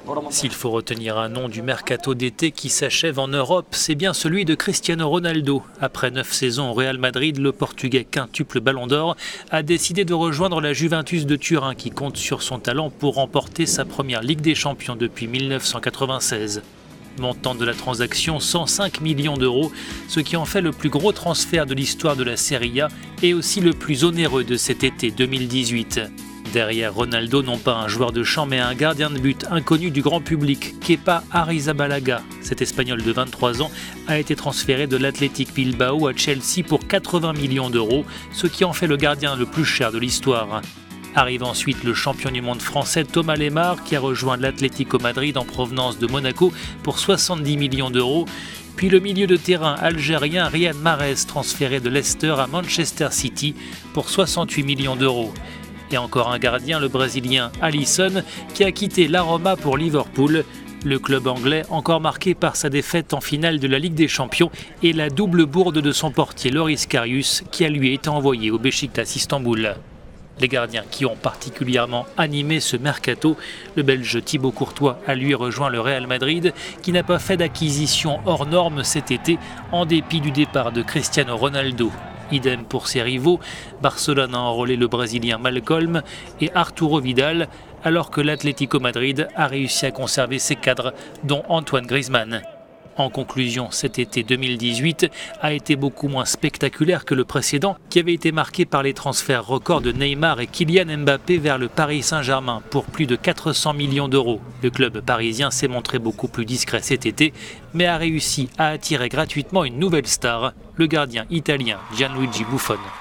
S'il faut retenir un nom du mercato d'été qui s'achève en Europe, c'est bien celui de Cristiano Ronaldo. Après 9 saisons au Real Madrid, le Portugais quintuple Ballon d'Or a décidé de rejoindre la Juventus de Turin qui compte sur son talent pour remporter sa première Ligue des Champions depuis 1996. Montant de la transaction 105 millions d'euros, ce qui en fait le plus gros transfert de l'histoire de la Serie A et aussi le plus onéreux de cet été 2018. Derrière Ronaldo, non pas un joueur de champ mais un gardien de but inconnu du grand public, Kepa Arrizabalaga. Cet Espagnol de 23 ans a été transféré de l'Athletic Bilbao à Chelsea pour 80 millions d'euros, ce qui en fait le gardien le plus cher de l'histoire. Arrive ensuite le champion du monde français Thomas Lemar qui a rejoint l'Atlético Madrid en provenance de Monaco pour 70 millions d'euros. Puis le milieu de terrain algérien Riyad Mahrez transféré de Leicester à Manchester City pour 68 millions d'euros. Et encore un gardien, le Brésilien Alisson, qui a quitté la Roma pour Liverpool. Le club anglais, encore marqué par sa défaite en finale de la Ligue des Champions et la double bourde de son portier Loris Karius, qui a lui été envoyé au Beşiktaş Istanbul. Les gardiens qui ont particulièrement animé ce mercato, le Belge Thibaut Courtois a lui rejoint le Real Madrid, qui n'a pas fait d'acquisition hors norme cet été, en dépit du départ de Cristiano Ronaldo. Idem pour ses rivaux, Barcelone a enrôlé le Brésilien Malcolm et Arturo Vidal, alors que l'Atlético Madrid a réussi à conserver ses cadres, dont Antoine Griezmann. En conclusion, cet été 2018 a été beaucoup moins spectaculaire que le précédent, qui avait été marqué par les transferts records de Neymar et Kylian Mbappé vers le Paris Saint-Germain pour plus de 400 millions d'euros. Le club parisien s'est montré beaucoup plus discret cet été, mais a réussi à attirer gratuitement une nouvelle star, le gardien italien Gianluigi Buffon.